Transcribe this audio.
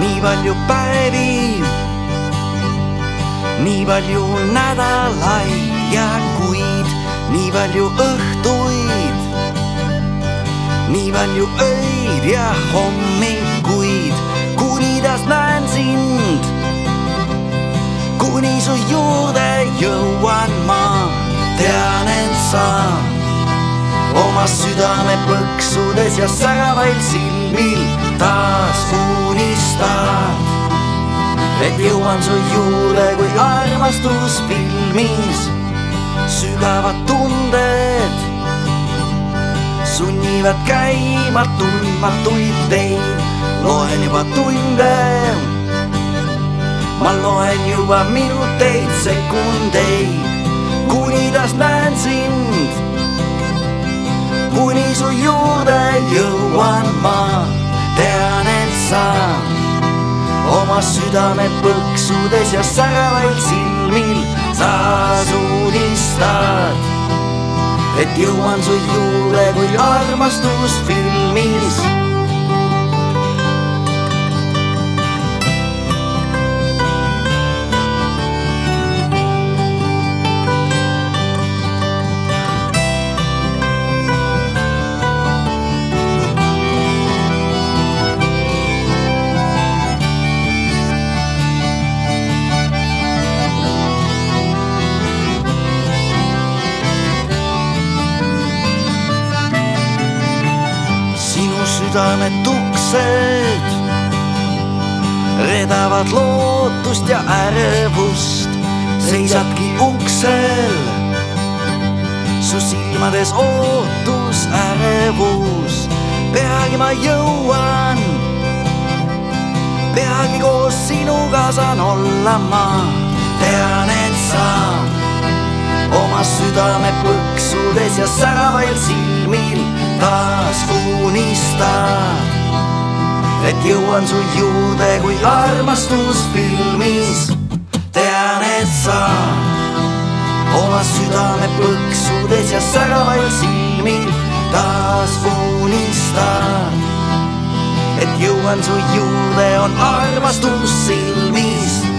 nii palju päevi, nii palju nädalaid ja kuid, nii palju õhtuid, nii palju öid ja hommikuid, kuni taas näen sind, kuni su juurde jõuan ma. Tean, et sa oma südame põksudes ja säravail silmil taas unistad, et jõuan su juurde kui armastusfilmis. Sügavad tunded sunnivad käima tundmatuid teid. Loen juba tunde, ma loen juba minuteid, sekundeid, kuni taas näen sind, kuni su juurde jõuan ma. Tean, et sa oma südame põksudes ja säravail silmil taas unistad, et jõuan su juurde kui armastusfilmis. Südamed uksed redavad lootust ja ärevust. Seisadki uksel, su silmades ootus, ärevus. Peagi ma jõuan, peagi koos sinuga saan olla ma. Tean, et sa oma südame põksudes ja säravail silmil taas unistad, et jõuan su juurde kui armastusfilmis. Tean, et sa oma südame põksudes ja säravail silmil taas unistad, et jõuan su juurde on armastus silmis.